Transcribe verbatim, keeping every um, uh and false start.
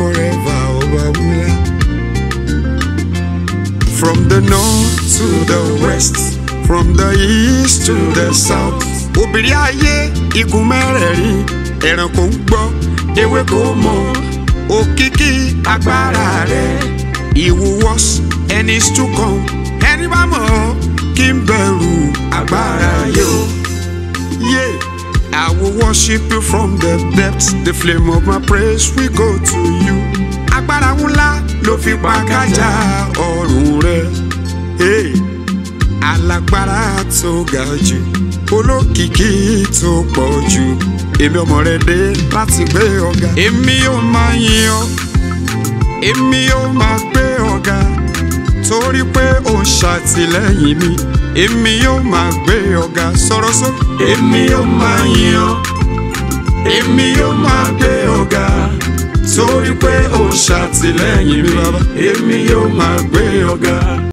forever, ọba wúlá. From the north to the west, from the east to the south. Obìnrin ayé igun mẹ́rẹ̀ẹ̀rin, ẹranko ń gbọ́, ewé kò mọ̀. Òkìkí agbára rẹ̀, he who was and is to come. Ẹni bá mọ̀ kí n bẹ̀rù agbára yóò. Yeah, I will worship you from the depths. The flame of my praise will go to you. Agbára ńlá ló fi pa kájà ọ̀run rẹ̀. Hey, alágbára tó ga jù, olókìkí tó pọ̀ jù. Èmi ọmọ rẹ̀ dé láti gbé ọ̀gá. Èmi yóò máa yìn ọ́, èmi yóò máa gbé ọ̀gá. Torí pé ó ń ṣàtìlẹ́yìn mi, èmi yóò máa gbé ọ̀gá. Sọ̀rọ̀ sókè. Èmi yóò máa yìn ọ́, èmi yóò máa gbé ọ̀gá. Torí pé ó ń ṣàtìlẹ́yìn mi, bàbá, èmi yóò máa gbé ọ̀gá.